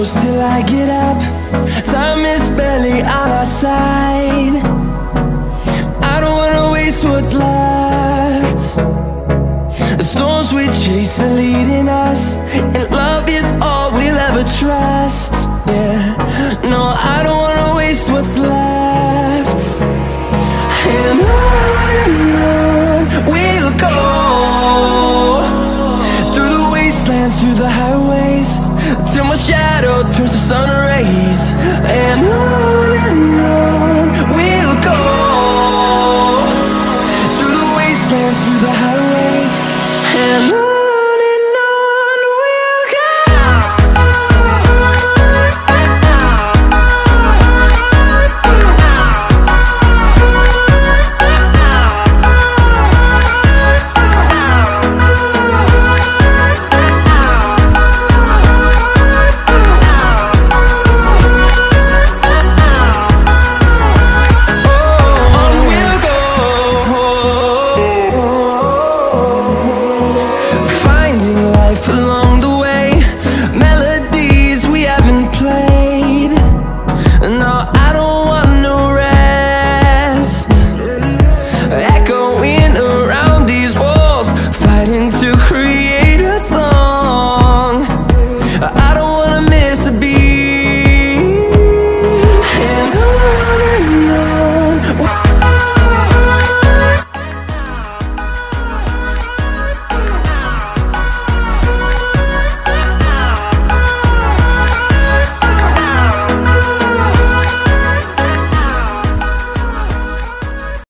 close till I get up. Time is barely on our side. I don't wanna waste what's left. The storms we chase are leading us, and love is all we'll ever trust. Yeah, no, I don't wanna waste what's left. And on we'll go, through the wastelands, through the highways, till my shadow